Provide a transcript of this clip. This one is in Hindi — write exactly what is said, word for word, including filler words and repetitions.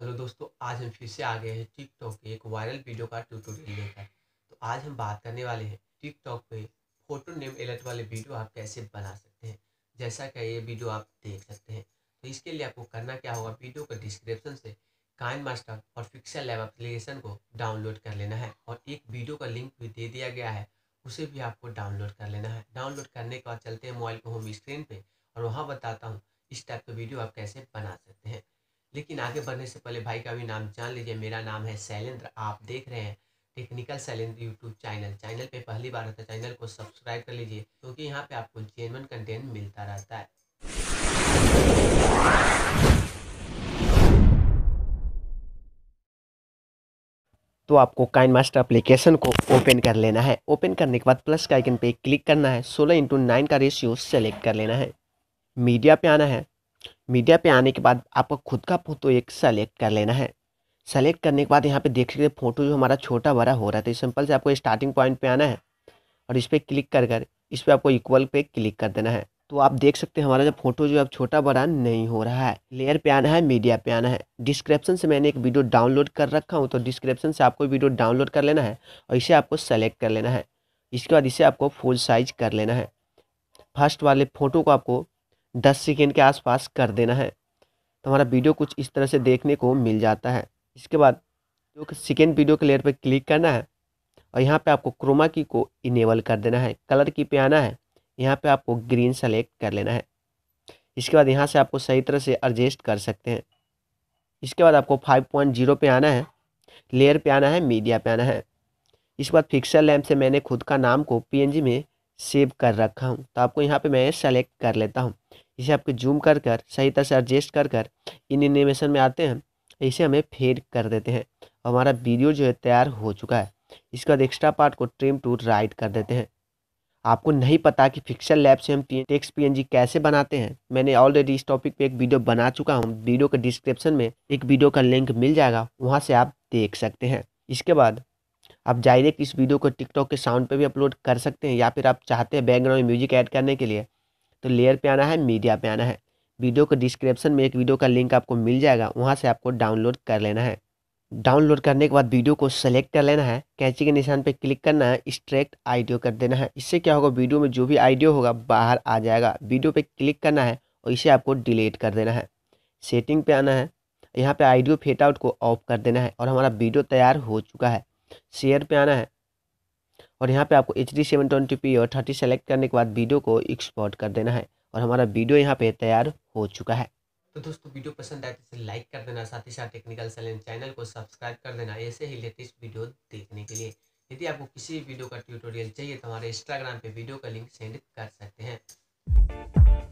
हेलो दोस्तों, आज हम फिर से आ गए हैं टिकटॉक के एक वायरल वीडियो का ट्यूटोरियल लेकर। तो आज हम बात करने वाले हैं टिकटॉक पे फोटो नेम अलर्ट वाले वीडियो आप कैसे बना सकते हैं। जैसा कि ये वीडियो आप देख सकते हैं, तो इसके लिए आपको करना क्या होगा, वीडियो के डिस्क्रिप्शन से काइन मास्टर और पिक्सेल लैब एप्लीकेशन को डाउनलोड कर लेना है और एक वीडियो का लिंक भी दे दिया गया है, उसे भी आपको डाउनलोड कर लेना है। डाउनलोड करने के बाद चलते हैं मोबाइल को होम स्क्रीन पे और वहाँ बताता हूँ इस टाइप का वीडियो आप कैसे बना सकते हैं। लेकिन आगे बढ़ने से पहले भाई का भी नाम जान लीजिए। मेरा नाम है शैलेंद्र, आप देख रहे हैं technical Shailendra YouTube channel. Channel पे पहली बार है तो चैनल को सब्सक्राइब कर लीजिए, क्योंकि यहाँ पे आपको जेन्युइन कंटेंट मिलता रहता है। तो आपको काइन मास्टर एप्लीकेशन को ओपन कर लेना है। ओपन करने के बाद प्लस का आइकन पे क्लिक करना है। सोलह इंटू नाइन का रेशियो सेलेक्ट कर लेना है। मीडिया पे आना है। मीडिया पे आने के बाद आपको खुद का फोटो एक सेलेक्ट कर लेना है। सेलेक्ट करने के बाद यहाँ पे देख सकते हैं फोटो जो हमारा छोटा बड़ा हो रहा है, तो सिंपल से आपको स्टार्टिंग पॉइंट पे आना है और इस पर क्लिक कर कर इस पर आपको इक्वल पे क्लिक कर देना है। तो आप देख सकते हैं हमारा जो फोटो जो अब छोटा बड़ा नहीं हो रहा है। लेयर पे आना है, मीडिया पे आना है। डिस्क्रिप्शन से मैंने एक वीडियो डाउनलोड कर रखा हूँ, तो डिस्क्रिप्शन से आपको वीडियो डाउनलोड कर लेना है और इसे आपको सेलेक्ट कर लेना है। इसके बाद इसे आपको फुल साइज कर लेना है। फर्स्ट वाले फ़ोटो को आपको दस सेकेंड के आसपास कर देना है, तो हमारा वीडियो कुछ इस तरह से देखने को मिल जाता है। इसके बाद जो सेकेंड वीडियो के लेयर पर क्लिक करना है और यहाँ पे आपको क्रोमा की को इनेबल कर देना है। कलर की पे आना है, यहाँ पे आपको ग्रीन सेलेक्ट कर लेना है। इसके बाद यहाँ से आपको सही तरह से एडजस्ट कर सकते हैं। इसके बाद आपको फाइव पॉइंट ज़ीरो पे आना है, लेयर पे आना है, मीडिया पे आना है। इसके बाद पिक्सल लैम्प से मैंने खुद का नाम को पीएनजी में सेव कर रखा हूँ, तो आपको यहाँ पे मैं सेलेक्ट कर लेता हूँ। इसे आपको जूम कर कर सही तरह से एडजस्ट कर कर इन एनिमेशन में आते हैं, इसे हमें फेड कर देते हैं। हमारा वीडियो जो है तैयार हो चुका है। इसके बाद एक्स्ट्रा पार्ट को ट्रिम टू राइट कर देते हैं। आपको नहीं पता कि पिक्सल लैब से हम टेक्स्ट पीएनजी कैसे बनाते हैं, मैंने ऑलरेडी इस टॉपिक पे एक वीडियो बना चुका हूँ। वीडियो के डिस्क्रिप्शन में एक वीडियो का लिंक मिल जाएगा, वहाँ से आप देख सकते हैं। इसके बाद आप डायरेक्ट इस वीडियो को टिकटॉक के साउंड पे भी अपलोड कर सकते हैं, या फिर आप चाहते हैं बैकग्राउंड में म्यूजिक ऐड करने के लिए, तो लेयर पे आना है, मीडिया पे आना है। वीडियो के डिस्क्रिप्शन में एक वीडियो का लिंक आपको मिल जाएगा, वहाँ से आपको डाउनलोड कर लेना है। डाउनलोड करने के बाद वीडियो को सेलेक्ट कर लेना है, कैंची के निशान पे क्लिक करना है, एक्सट्रैक्ट ऑडियो कर देना है। इससे क्या होगा, वीडियो में जो भी ऑडियो होगा बाहर आ जाएगा। वीडियो पे क्लिक करना है और इसे आपको डिलीट कर देना है। सेटिंग पे आना है, यहाँ पे ऑडियो फेड आउट को ऑफ कर देना है और हमारा वीडियो तैयार हो चुका है। शेयर पे आना है और यहाँ पे आपको H D seven twenty P और थर्टी सेलेक्ट करने के बाद वीडियो को एक्सपोर्ट कर देना है और हमारा वीडियो यहाँ पे तैयार हो चुका है। तो दोस्तों, वीडियो पसंद आए तो इसे लाइक कर देना, साथ ही साथ टेक्निकल शैलेंद्र चैनल को सब्सक्राइब कर देना ऐसे ही लेटेस्ट वीडियो देखने के लिए। यदि आपको किसी वीडियो का ट्यूटोरियल चाहिए तो हमारे इंस्टाग्राम पे वीडियो का लिंक सेंड कर सकते हैं।